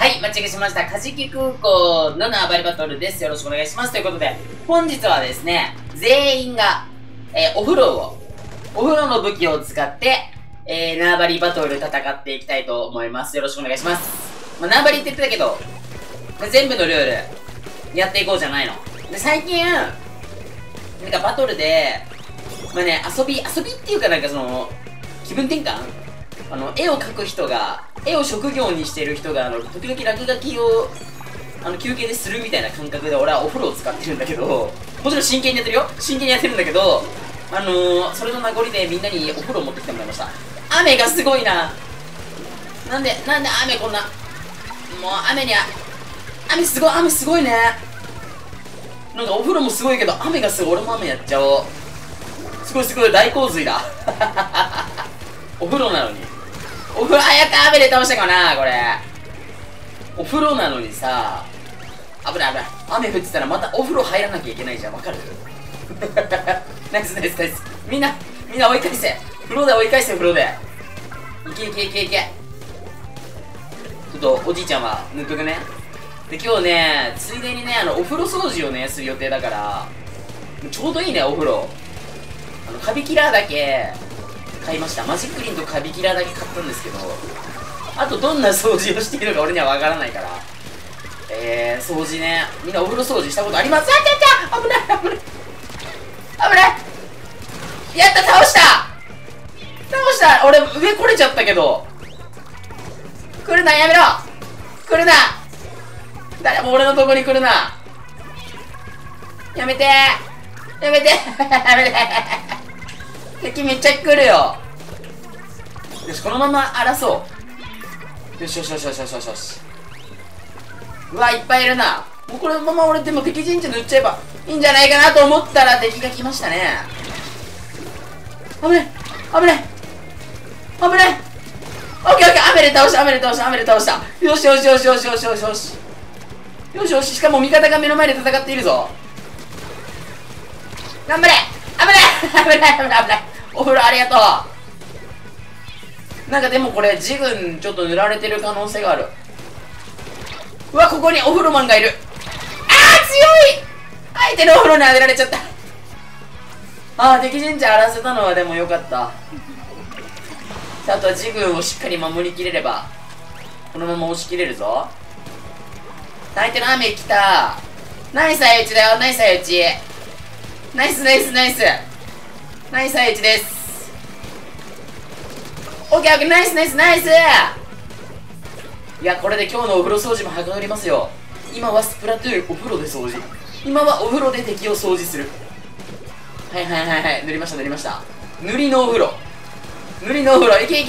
はい、間違えしました。カジキ空港の縄張りバトルです。よろしくお願いします。ということで、本日はですね、全員が、お風呂の武器を使って、縄張りバトル戦っていきたいと思います。よろしくお願いします。まあ、縄張りって言ってたけど、全部のルール、やっていこうじゃないの。で、最近、なんかバトルで、まあね、遊びっていうかなんかその、気分転換絵を描く人が、絵を職業にしてる人が、時々落書きを、休憩でするみたいな感覚で俺はお風呂を使ってるんだけど、もちろん真剣にやってるよ。真剣にやってるんだけど、それの名残でみんなにお風呂を持ってきてもらいました。雨がすごいな。なんで雨こんな、もう雨すごいね。なんかお風呂もすごいけど、雨がすごい。俺も雨やっちゃおう。すごい、大洪水だ。お風呂なのに。やった雨で倒したかなこれ。お風呂なのにさ、危ない。雨降ってたらまたお風呂入らなきゃいけないじゃん。わかる？ナイス。みんな追い返せ。風呂で追い返せ、風呂で。いけ。ちょっと、おじいちゃんは塗っとくね。で、今日ね、ついでにね、お風呂掃除をね、する予定だから、ちょうどいいね、お風呂。カビキラーだけ、買いました。マジックリンとカビキラーだけ買ったんですけど、あとどんな掃除をしているのか俺にはわからないから。掃除ね。みんなお風呂掃除したことあります？危ないやった、倒した俺、上来れちゃったけど。来るな、やめろ来るな誰も俺のとこに来るなやめて敵めっちゃ来るよ。よし、このまま荒らそう。よし。うわ、いっぱいいるな。もうこのまま俺でも敵陣地塗っちゃえばいいんじゃないかなと思ったら敵が来ましたね。危ない。オッケー。雨で倒した。よし。しかも味方が目の前で戦っているぞ。頑張れ。危ない。お風呂ありがとう。なんかでもこれジグンちょっと塗られてる可能性がある。うわ、ここにお風呂マンがいる。強い。相手のお風呂に当てられちゃった。敵陣地荒らせたのはでもよかった。あとはジグンをしっかり守りきれればこのまま押し切れるぞ。相手の雨来た。ナイス相打ちだよ。ナイス相打ちです。オッケー。ナイス。いや、これで今日のお風呂掃除もはかどりますよ。今はスプラトゥーンお風呂で掃除。今はお風呂で敵を掃除する。はい。塗りました。塗りのお風呂。いけ。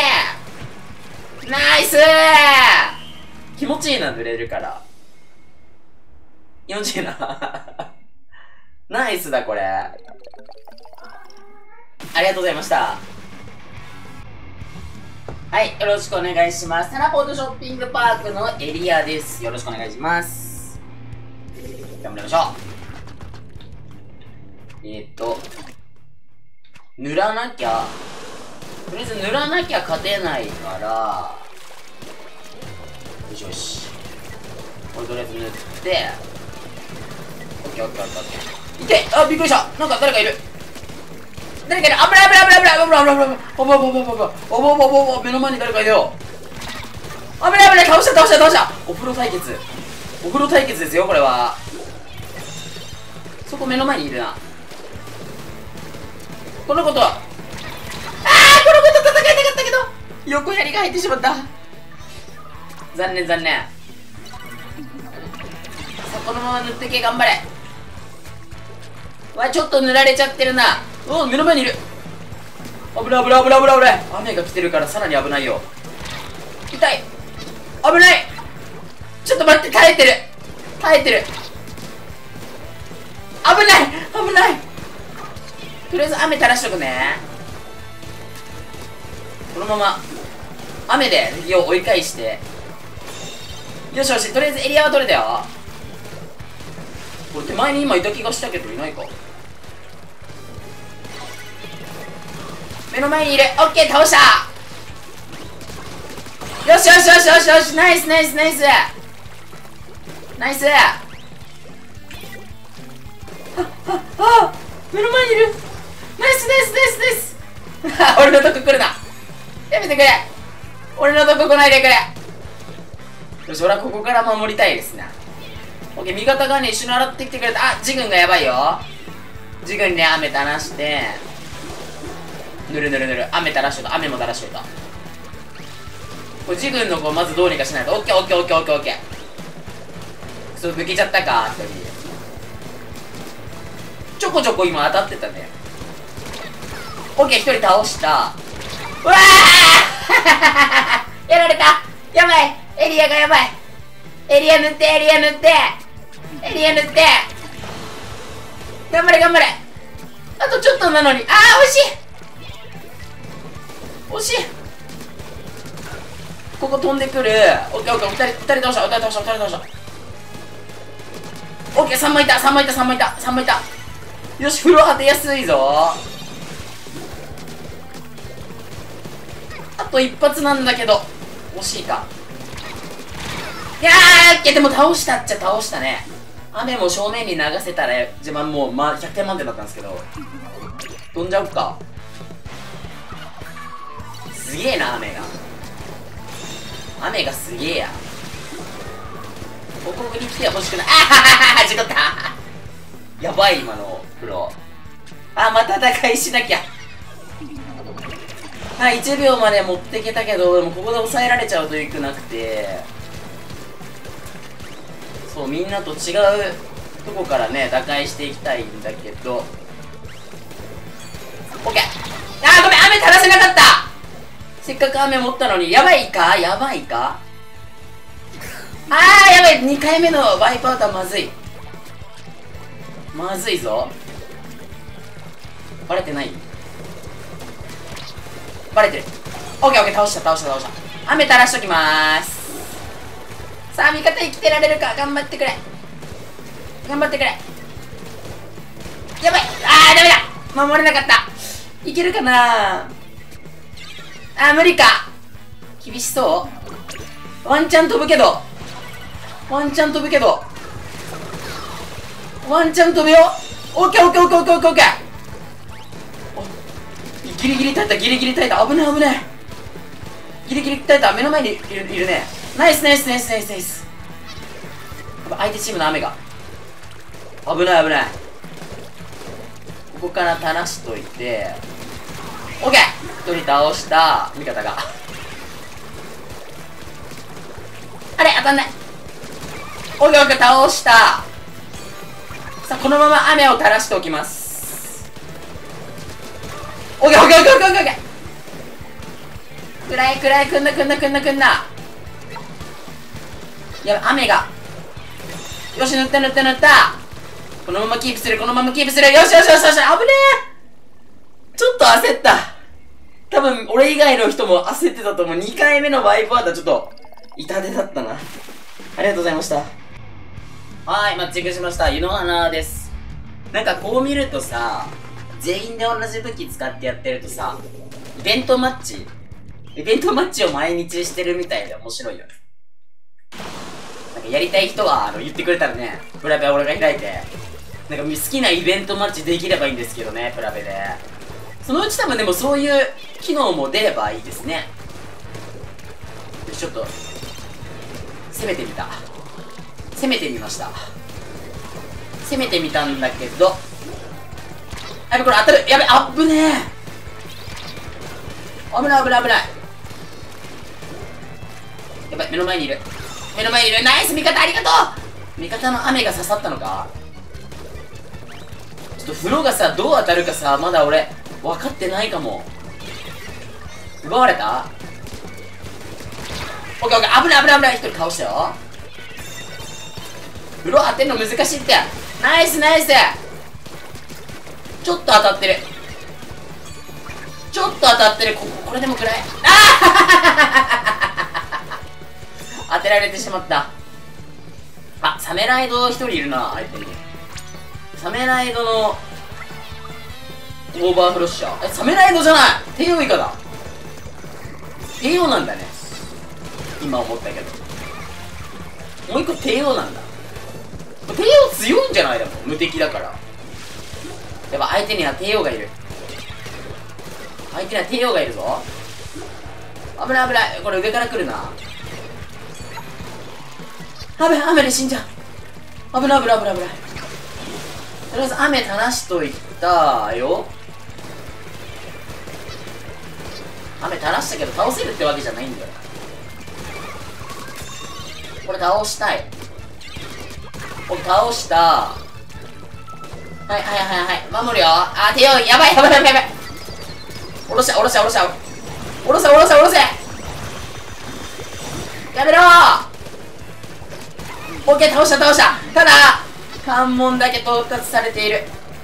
ナイス気持ちいいな、塗れるから。気持ちいいな。ナイスだ、これ。ありがとうございました。はい、よろしくお願いします。タラポートショッピングパークのエリアです。よろしくお願いします。頑張りましょう。塗らなきゃ。とりあえず塗らなきゃ勝てないから、よし。これとりあえず塗って、オッケー。いけ！びっくりした！なんか誰かいる！危ない！目の前に誰かいるよ！危ない！倒したお風呂対決ですよ、これは。そこ目の前にいるな。この子と戦いたかったけど横槍が入ってしまった。残念。さあ、このまま塗ってけ。頑張れ。ちょっと塗られちゃってるな。目の前にいる。危ない。雨が来てるからさらに危ないよ。痛い。危ない。ちょっと待って、耐えてる。危ない。とりあえず雨垂らしとくね。このまま雨で敵を追い返して、よし。とりあえずエリアは取れたよ。これ手前に今いた気がしたけどいないか。目の前にいる。オッケー、倒した。 よしよしよしよしよし、ナイスナイスナイスナイス。あ、目の前にいる。ナイスナイスナイスナイス俺のとこ来るな。やめてくれ。俺のとこ来ないでくれ。よし、俺はここから守りたいですな。オッケー、味方がね、一緒に洗ってきてくれた。あ、ジグンがやばいよ。ジグンにね、雨垂らして、ぬるぬるぬる。雨垂らしといた。雨も垂らしといた。これジグンの子まずどうにかしないと。オッケーオッケーオッケーオッケーオッケー。そう、抜けちゃったか、一人。ちょこちょこ今当たってたね。オッケー、一人倒した。うわーやられた。やばい。エリアがやばい。エリア塗って、エリア塗って。エリア塗って。頑張れ頑張れ。あとちょっとなのに。あー、惜しい。惜しい。ここ飛んでくる。オッケーオッケー。二人倒した。二人倒した。二人倒した。オッケー、3枚いた。3枚いた。3枚いた。3枚いた。よし、風呂当てやすいぞ。あと一発なんだけど惜しいか。いやー、でも倒したっちゃ倒したね。雨も正面に流せたら自慢もう、100点満点だったんですけど、飛んじゃおっか。すげえな、雨がすげえや。ここに来てほしくない。あははは、事故った。やばい、今の風呂。あ、また打開しなきゃ。はい、1秒まで持っていけたけど、でもここで抑えられちゃうとよくなくて、そう、みんなと違うとこからね、打開していきたいんだけど、オッケー。あー、ごめん、雨垂らせなかった。せっかく雨持ったのに。やばいかあー、やばい2回目のワイプアウトはまずい。まずいぞ。バレてない？バレてる。オッケーオッケー、倒した。雨垂らしときまーす。さあ、味方生きてられるか。頑張ってくれ。やばい。あー、ダメだ。守れなかった。いけるかな。あー、無理か。厳しそう。ワンチャン飛ぶけど。ワンチャン飛ぶよ。オッケー。ギリギリ耐えた。危ない。ギリギリ耐えた。目の前にいるね。ナイス。相手チームの雨が。危ない。ここから垂らしといて。オッケー。一人倒した。味方が。あれ、当たんない。オッケー、倒した。さあ、このまま雨を垂らしておきます。オッケー。暗い。くんな。やばい、雨が。よし、塗った。このままキープする。よし。危ねえ。ちょっと焦った。多分、俺以外の人も焦ってたと思う。2回目のワイプアウトはちょっと、痛手だったな。ありがとうございました。はい、マッチングしました。湯の花です。なんかこう見るとさ、全員で同じ武器使ってやってるとさ、イベントマッチを毎日してるみたいで面白いよね。なんかやりたい人は言ってくれたらね、プラベ俺が開いて、なんか好きなイベントマッチできればいいんですけどね、プラベで。そのうち多分でもそういう機能も出ればいいですね。ちょっと、攻めてみました。攻めてみたんだけど、やべ、これ当たる。やべ、あっぶねえ。危ない。やばい、目の前にいる。ナイス、味方ありがとう。味方の雨が刺さったのか。ちょっと風呂がさ、どう当たるかさ、まだ俺分かってないかも。奪われた。オッケー。危ない。一人倒したよ。風呂当てんの難しいって。ナイス。ちょっと当たってる。これでも暗い。当てられてしまった。あ、サメライド一人いるな、相手に。サメライドのオーバーフロッシャー。サメライドじゃない、帝王イカだ。帝王なんだね。 今思ったけど。もう一個帝王なんだ。帝王強いんじゃない？でも無敵だから。やっぱ相手には帝王がいる。相手には帝王がいるぞ。危ない危ない。これ上から来るな。雨で死んじゃう。危ない危ない危ない危ない。とりあえず雨垂らしといたよ。雨垂らしたけど倒せるってわけじゃないんだよ。これ倒したい。これ倒した。はいはいはいはい。守るよ。あ、手を、やばいやばいやばいやばい。おろせおろせおろせおろせおろせおろせ。やめろー。オッケー、倒した倒した。ただ関門だけ到達されている。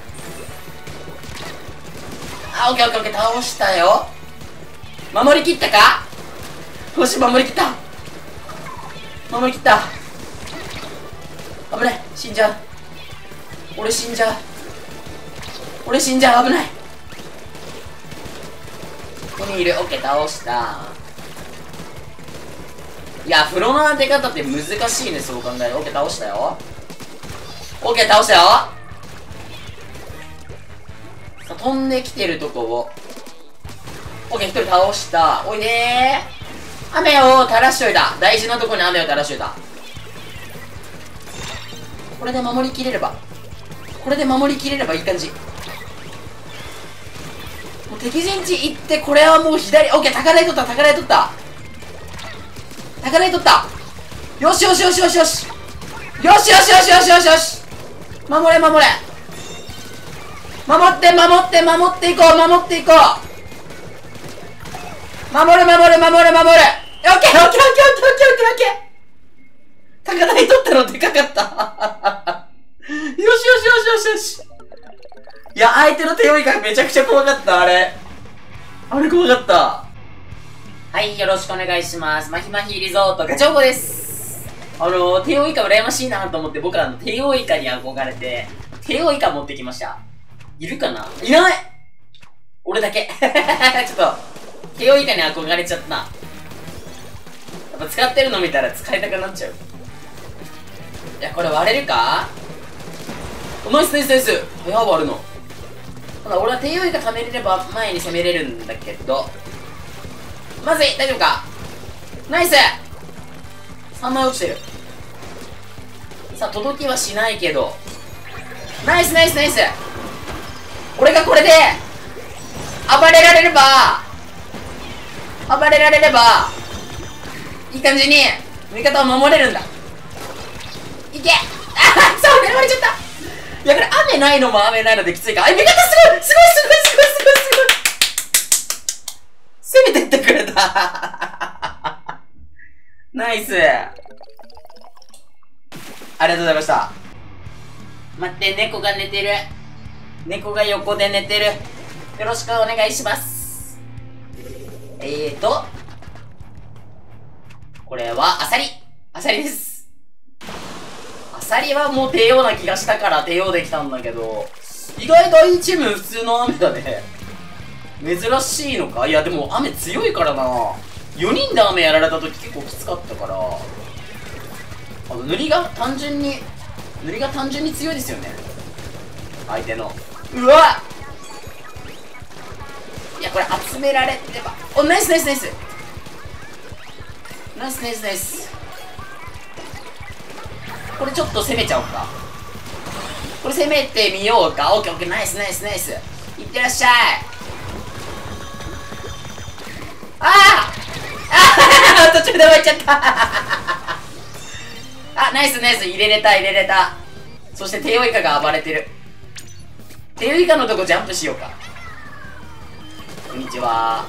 あ、オッケーオッケーオッケー、倒したよ。守りきったか。よし、守りきった。守りきった。危ない、死んじゃう。俺死んじゃう。俺死んじゃう。危ない。ここにいる。オッケー、倒した。いや、風呂の当て方って難しいね、そう考える。オッケー、倒したよ。オッケー、倒したよ。さあ、飛んできてるとこを。オッケー、一人倒した。おいでー。雨を垂らしといた。大事なとこに雨を垂らしといた。これで守りきれれば。これで守りきれればいい感じ。もう敵陣地行って、これはもう左。オッケー、高台取った、高台取った。高台取った。よしよしよしよしよし。よしよしよしよしよしよし。守れ守れ。守って守って守っていこう、守っていこう。守る守る守る守る。オッケーオッケーオッケーオッケーオッケーオッケー。高台取ったのでかかった。よしよしよしよしよし。いや、相手の手負いがめちゃくちゃ怖かった、あれ。あれ怖かった。はい、よろしくお願いします。まひまひリゾートガチョウコです。帝王イカ羨ましいなと思って、僕らの帝王イカに憧れて、帝王イカ持ってきました。いるかな？いない！俺だけ。ちょっと、帝王イカに憧れちゃったな。やっぱ使ってるの見たら使いたくなっちゃう。いや、これ割れるか？ナイスナイスナイス。早割るの。ただ俺は帝王イカ貯めれれば前に攻めれるんだけど。まずい、大丈夫か？ナイス !3 枚落ちてる。さあ、届きはしないけど。ナイスナイスナイス。俺がこれで、暴れられれば、いい感じに、味方を守れるんだ。いけ！ああ、そう、狙われちゃった。いや、これ雨ないのも雨ないのできついか。味方すごいすごいすごいすごいすごいすごい。攻めてってくれた。ナイス。ありがとうございました。待って、猫が寝てる。猫が横で寝てる。よろしくお願いします。これは、アサリ。アサリです。アサリはもう帝王な気がしたから帝王できたんだけど、意外といいチーム普通の雨だね。珍しいのか？いや、でも雨強いからな。4人で雨やられた時結構きつかったから。塗りが単純に強いですよね。相手の。うわっ！いや、これ集められてば。お、ナイスナイスナイス。ナイスナイスナイス。これちょっと攻めちゃおうか。これ攻めてみようか。オッケーオッケー、ナイスナイスナイス。いってらっしゃい。ああ途中で終わっちゃったあ、ナイスナイス。入れれた入れれた。そして帝王イカが暴れてる。帝王イカのとこジャンプしようか。こんにちは。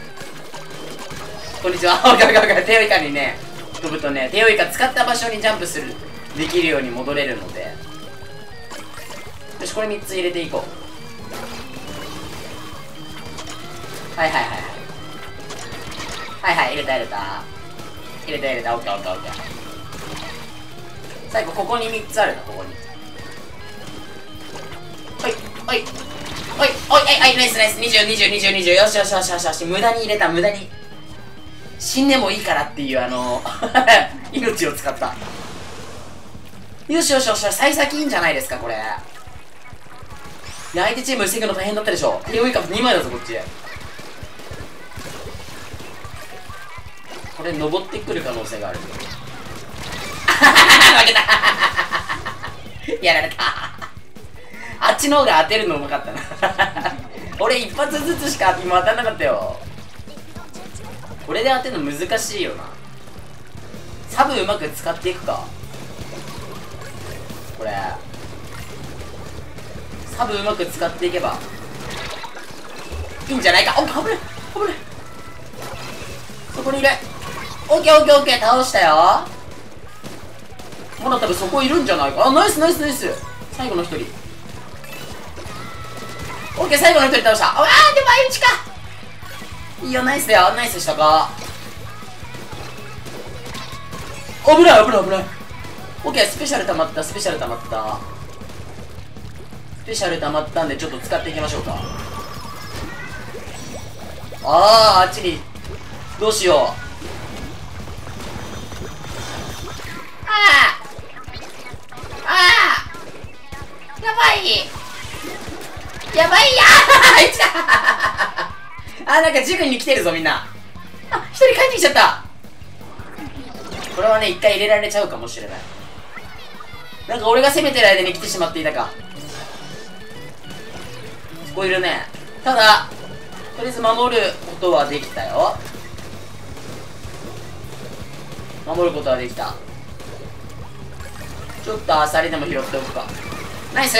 こんにちは。おかおかおか。帝王イカにね、飛ぶとね、帝王イカ使った場所にジャンプする、できるように戻れるので。よし、これ3つ入れていこう。はいはいはいはい。はいはい、入れた入れた。入れた入れた。オッケーオッケーオッケー。最後、ここに3つあるな、ここに。おい、おい、おい、おい、はい、ナイスナイス。20、20、20、20。よしよしよしよしよし。無駄に入れた、無駄に。 死んでもいいからっていう命を使った。よしよしよし、幸先いいんじゃないですか、これ。で、相手チーム防ぐの大変だったでしょ。手負い株2枚だぞ、こっち。これ、登ってくる可能性がある。負けたやられたあっちの方が当てるのうまかったな俺一発ずつしか今当たんなかったよ。これで当てるの難しいよな。サブうまく使っていくか。これサブうまく使っていけばいいんじゃないか。おっ、危ない危ない。そこにいる。オッケーオッケーオッケー、倒したよ。まだ多分そこいるんじゃないか。あ、ナイスナイスナイス。最後の一人。オッケー、最後の一人倒した。あー、でも相打ちか。いいよ、ナイスだよ。ナイスしたか。危ない危ない危ない。オッケー、スペシャル溜まった。スペシャル溜まったんで、ちょっと使っていきましょうか。あっちにどうしよう。やばいやばいやー来たなんか塾に来てるぞ、みんな。一人帰ってきちゃった。これはね、一回入れられちゃうかもしれない。なんか俺が攻めてる間に来てしまっていたか。そこいるね。ただとりあえず守ることはできたよ。守ることはできた。ちょっとアサリでも拾っておくか。ナイス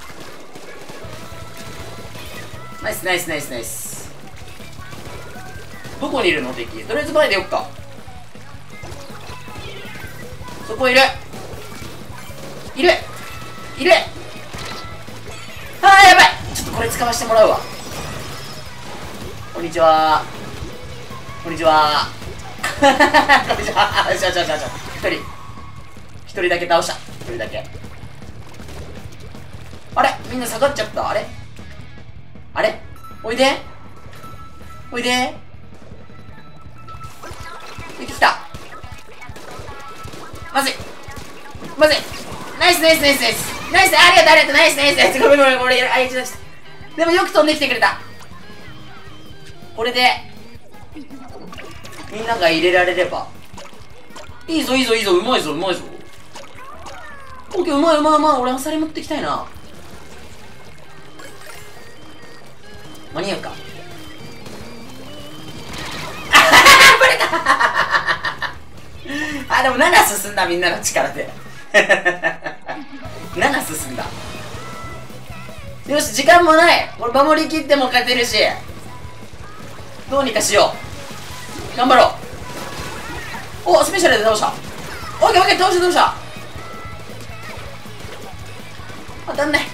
ナイスナイスナイスナイス。どこにいるの敵。とりあえず前でよっか。そこいるいるあー、やばい。ちょっとこれ使わせてもらうわ。こんにちはこんにちはこんにちは。一人だけ倒した。一人だけ。あれ、みんな下がっちゃった。あれおいで出てきた。まずいナイスナイスナイスナイスナイス。ありがとうナイスナイスナイス。ごめん俺あいつだした。でもよく飛んできてくれた。これでみんなが入れられればいいぞ。うまいぞ。オッケー、うまい。俺アサリ持ってきたいな。間に合うか。バレたでも7進んだ、みんなの力で7進んだ。よし、時間もない。俺守りきっても勝てるし、どうにかしよう。頑張ろう。お、スペシャルで倒した。オッケー倒した。当たんない。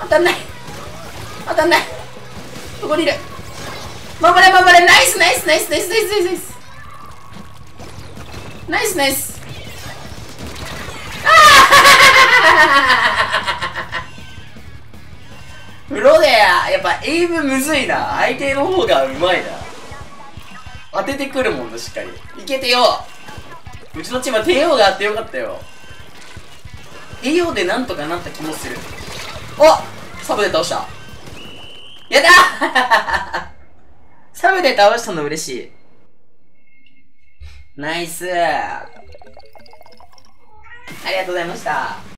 どこにいる。守れ。ナイスナイス。プロでやっぱエイムむずいな。相手の方がうまいな。当ててくるもんな、しっかり。いけてよ。うちのチームは帝王があってよかったよ。帝王でなんとかなった気もする。お、サブで倒した。やったサブで倒したの嬉しい。ナイスありがとうございました。